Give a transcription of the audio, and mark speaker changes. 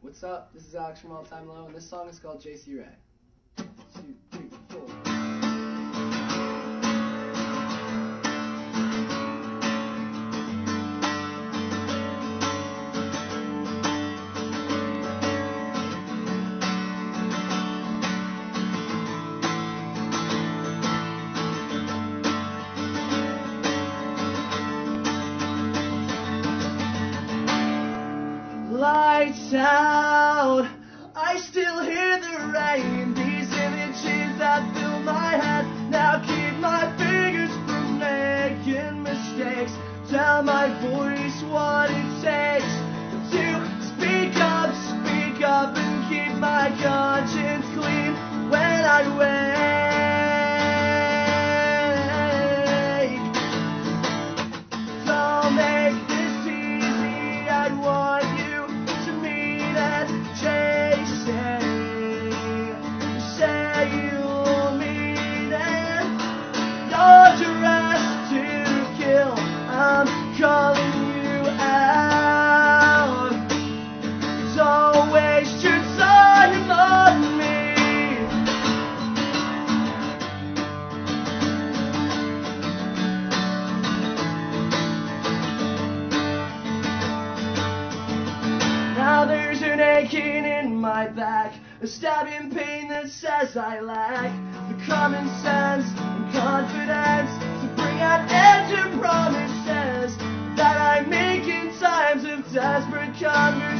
Speaker 1: What's up? This is Alex from All Time Low, and this song is called Jasey Rae. 1, 2, 3, 4. Lights out, I still hear the rain. These images that fill my head now keep my fingers from making mistakes. Tell my voice what it takes to speak up and keep my conscience clean when I wake. Don't make this easy, I want you to meet at Jasey. Say you'll meet at your dress to kill. I'm calling you out. Don't waste your time on me. Now there's an aching in my back, a stabbing pain that says I lack the common sense and confidence to bring an end to promises that I make in times of desperate conversation.